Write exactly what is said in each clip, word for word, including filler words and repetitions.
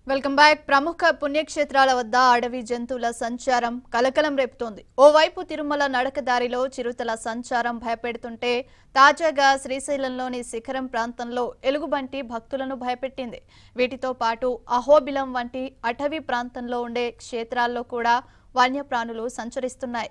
Welcome back. ప్రముఖ పుణ్యక్షేత్రాల వద్ద అడవి జంతువుల సంచారం కలకలం రేపుతోంది. ఓవైపు తిరుమల నడకదారిలో చిరుతల సంచారం భయపెడుతుంటే తాజాగా శ్రీశైలంలోని శిఖరం ప్రాంతంలో ఎలుగుబంటి భక్తులను భయపెట్టింది. వీటితో పాటు అహోబిలం వంటి అటవీ ప్రాంతంలో ఉండే క్షేత్రాల్లో కూడా వన్యప్రాణులు సంచరిస్తున్నాయి.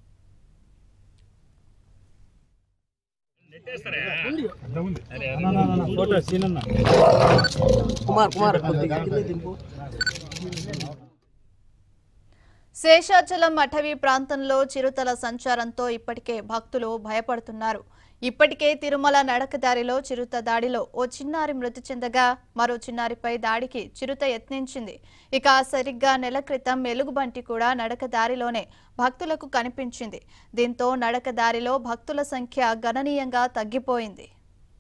శేషాచలం అటవీ ప్రాంతంలో చిరుతల సంచారంతో ఇప్పటికే భక్తులు భయపడుతున్నారు. ఇప్పటికే తిరుమల నడకదారిలో చిరుత దాడిలో ఓ చిన్నారి మృతి చెందగా మరో చిన్నారిపై దాడికి చిరుత యత్నించింది. ఇక సరిగ్గా నెల క్రితం ఎలుగుబంటి కూడా నడకదారిలోనే భక్తులకు కనిపించింది. దీంతో నడకదారిలో భక్తుల సంఖ్య గణనీయంగా తగ్గిపోయింది.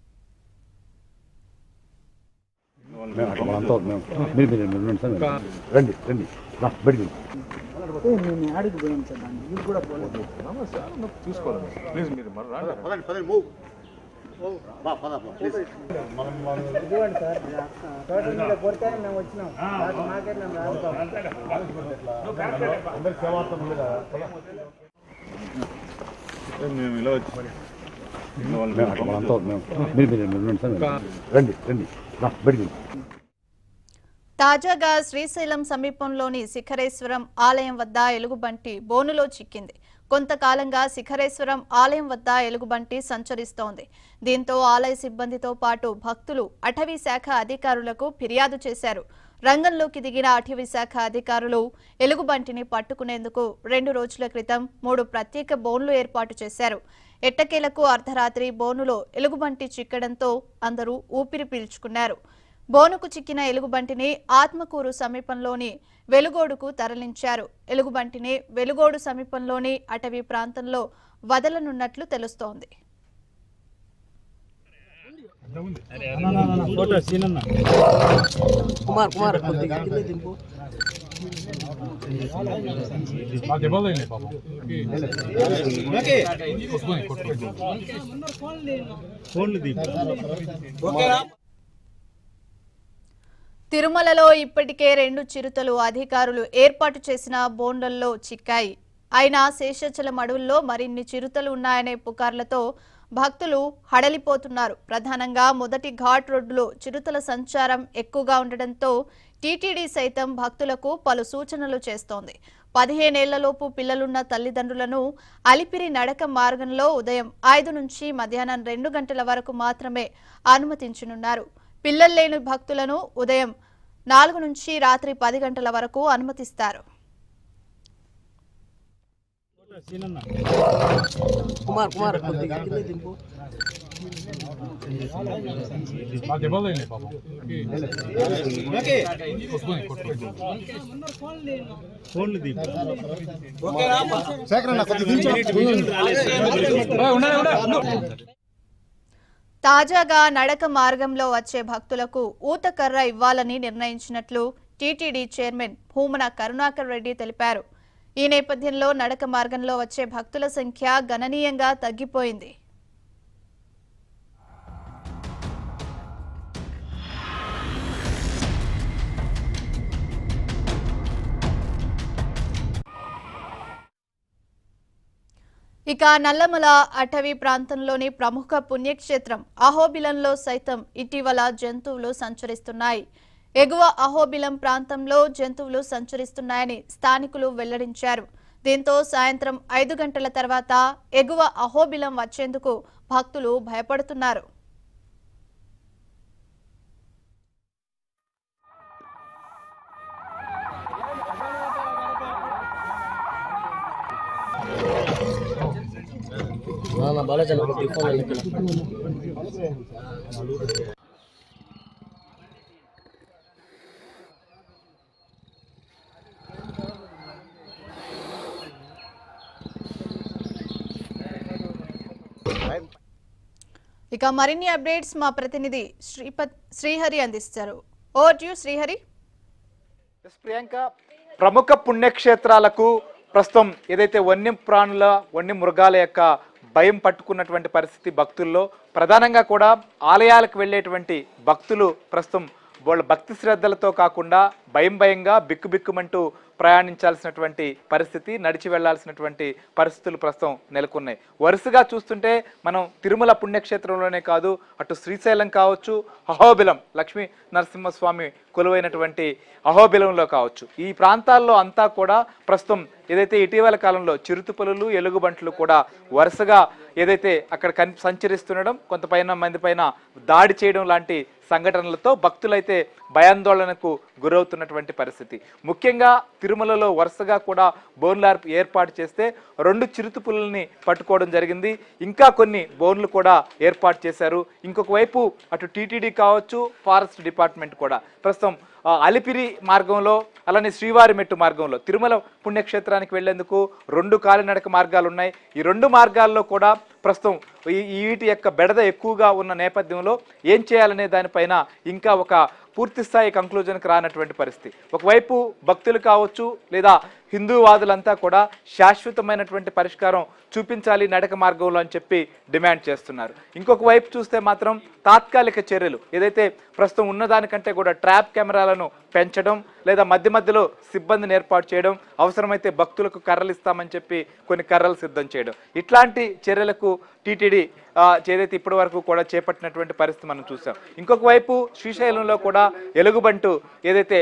తాజాగా శ్రీశైలం సమీపంలోని శిఖరేశ్వరం ఆలయం వద్ద ఎలుగుబంటి బోనులో చిక్కింది. కొంతకాలంగా శిఖరేశ్వరం ఆలయం వద్ద ఎలుగుబంటి సంచరిస్తోంది. దీంతో ఆలయ సిబ్బందితో పాటు భక్తులు అటవీ శాఖ అధికారులకు ఫిర్యాదు చేశారు. రంగంలోకి దిగిన అటవీ శాఖ అధికారులు ఎలుగుబంటిని పట్టుకునేందుకు రెండు రోజుల క్రితం మూడు ప్రత్యేక బోన్లు ఏర్పాటు చేశారు. ఎట్టకేలకు అర్ధరాత్రి బోనులో ఎలుగుబంటి చిక్కడంతో అందరూ ఊపిరి పీల్చుకున్నారు. బోనుకు చిక్కిన ఎలుగుబంటిని ఆత్మకూరు సమీపంలోని వెలుగోడుకు తరలించారు. ఎలుగుబంటిని వెలుగోడు సమీపంలోని అటవీ ప్రాంతంలో వదలనున్నట్లు తెలుస్తోంది. తిరుమలలో ఇప్పటికే రెండు చిరుతలు అధికారులు ఏర్పాటు చేసిన బోన్లలో చిక్కాయి. అయినా శేషాచలం అడవుల్లో మరిన్ని చిరుతలు ఉన్నాయనే పుకార్లతో భక్తులు హడలిపోతున్నారు. ప్రధానంగా మొదటి ఘాట్ రోడ్డులో చిరుతల సంచారం ఎక్కువగా ఉండడంతో టీటీడీ సైతం భక్తులకు పలు సూచనలు చేస్తోంది. పదిహేనేళ్లలోపు పిల్లలున్న తల్లిదండ్రులను అలిపిరి నడక మార్గంలో ఉదయం ఐదు నుంచి మధ్యాహ్నం రెండు గంటల వరకు మాత్రమే అనుమతించనున్నారు. పిల్లలు లేని భక్తులను ఉదయం నాలుగు నుంచి రాత్రి పది గంటల వరకు అనుమతిస్తారు. తాజాగా నడక మార్గంలో వచ్చే భక్తులకు ఊతకర్ర ఇవ్వాలని నిర్ణయించినట్లు టీటీడీ చైర్మన్ భూమన కరుణాకర్ రెడ్డి తెలిపారు. ఈ నేపథ్యంలో నడక మార్గంలో వచ్చే భక్తుల సంఖ్య గణనీయంగా తగ్గిపోయింది. ఇక నల్లమల అటవీ ప్రాంతంలోని ప్రముఖ పుణ్యక్షేత్రం అహోబిలంలో సైతం ఇటీవల జంతువులు సంచరిస్తున్నాయి. ఎగువ అహోబిలం ప్రాంతంలో జంతువులు సంచరిస్తున్నాయని స్థానికులు వెల్లడించారు. దీంతో సాయంత్రం ఐదు గంటల తర్వాత ఎగువ అహోబిలం వచ్చేందుకు భక్తులు భయపడుతున్నారు. ఇక మరిన్ని అప్డేట్స్ మా ప్రతినిధి శ్రీపత్ శ్రీహరి అందిస్తారు. Over to you Srihari. Priyanka, ప్రముఖ పుణ్యక్షేత్రాలకు ప్రస్తుతం ఏదైతే వన్యప్రాణుల వన్యమృగాల యొక్క భయం పట్టుకున్నటువంటి పరిస్థితి భక్తుల్లో ప్రధానంగా కూడా ఆలయాలకు వెళ్ళేటువంటి భక్తులు ప్రస్తుతం వాళ్ళ భక్తి శ్రద్ధలతో కాకుండా భయం భయంగా బిక్కు బిక్కుమంటూ ప్రయాణించాల్సినటువంటి పరిస్థితి, నడిచి వెళ్లాల్సినటువంటి పరిస్థితులు ప్రస్తుతం నెలకొన్నాయి. వరుసగా చూస్తుంటే మనం తిరుమల పుణ్యక్షేత్రంలోనే కాదు, అటు శ్రీశైలం కావచ్చు, అహోబిలం లక్ష్మీ నరసింహస్వామి కొలువైనటువంటి అహోబిలంలో కావచ్చు, ఈ ప్రాంతాల్లో అంతా కూడా ప్రస్తుతం ఏదైతే ఇటీవల కాలంలో చిరుతుపలులు ఎలుగుబంట్లు కూడా వరుసగా ఏదైతే అక్కడ కన్ సంచరిస్తుండడం, కొంత పైన మంది పైన దాడి చేయడం లాంటి సంఘటనలతో భక్తులైతే భయాందోళనకు గురవుతున్నటువంటి పరిస్థితి. ముఖ్యంగా తిరుమలలో వరుసగా కూడా బోన్లు ఏర్పాటు చేస్తే రెండు చిరుతుపులని పట్టుకోవడం జరిగింది. ఇంకా కొన్ని బోన్లు కూడా ఏర్పాటు చేశారు. ఇంకొక వైపు అటు టీటీడీ కావచ్చు, ఫారెస్ట్ డిపార్ట్మెంట్ కూడా ప్రస్తుతం అలిపిరి మార్గంలో, అలానే శ్రీవారి మెట్టు మార్గంలో తిరుమల పుణ్యక్షేత్రానికి వెళ్లేందుకు రెండు కాలినడక మార్గాలు ఉన్నాయి. ఈ రెండు మార్గాల్లో కూడా ప్రస్తుతం ఈ వీటి యొక్క బెడద ఎక్కువగా ఉన్న నేపథ్యంలో ఏం చేయాలనే దానిపైన ఇంకా ఒక పూర్తి స్థాయి కంక్లూజన్కి రానటువంటి పరిస్థితి. ఒకవైపు భక్తులు కావచ్చు లేదా హిందూవాదులంతా కూడా శాశ్వతమైనటువంటి పరిష్కారం చూపించాలి నడక మార్గంలో అని చెప్పి డిమాండ్ చేస్తున్నారు. ఇంకొక వైపు చూస్తే మాత్రం తాత్కాలిక చర్యలు ఏదైతే ప్రస్తుతం ఉన్నదానికంటే కూడా ట్రాప్ కెమెరాలను పెంచడం, లేదా మధ్య మధ్యలో సిబ్బందిని ఏర్పాటు చేయడం, అవసరమైతే భక్తులకు కర్రలు ఇస్తామని చెప్పి కొన్ని కర్రలు సిద్ధం చేయడం, ఇట్లాంటి చర్యలకు టీటీడీ ఏదైతే ఇప్పటి వరకు కూడా చేపట్టినటువంటి పరిస్థితి మనం చూసాం. ఇంకొక వైపు శ్రీశైలంలో కూడా ఎలుగుబంటు ఏదైతే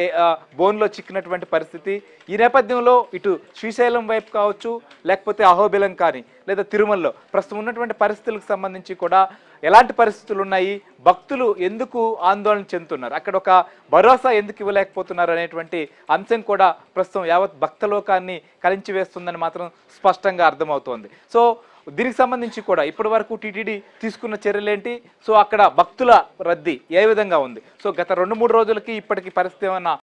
బోన్లో చిక్కినటువంటి పరిస్థితి. ఈ నేపథ్యంలో ఇటు శ్రీశైలం వైపు కావచ్చు, లేకపోతే అహోబిలం కానీ లేదా తిరుమలలో ప్రస్తుతం ఉన్నటువంటి పరిస్థితులకు సంబంధించి కూడా ఎలాంటి పరిస్థితులు ఉన్నాయి, భక్తులు ఎందుకు ఆందోళన చెందుతున్నారు, అక్కడ ఒక భరోసా ఎందుకు ఇవ్వలేకపోతున్నారు అనేటువంటి అంశం కూడా ప్రస్తుతం యావత్ భక్తలోకాన్ని కలించివేస్తుందని మాత్రం స్పష్టంగా అర్థమవుతోంది. సో దీనికి సంబంధించి కూడా ఇప్పటి వరకు టీటీడీ తీసుకున్న చర్యలేంటి, సో అక్కడ భక్తుల రద్దీ ఏ విధంగా ఉంది, సో గత రెండు మూడు రోజులకి ఇప్పటికి పరిస్థితి ఏమన్నా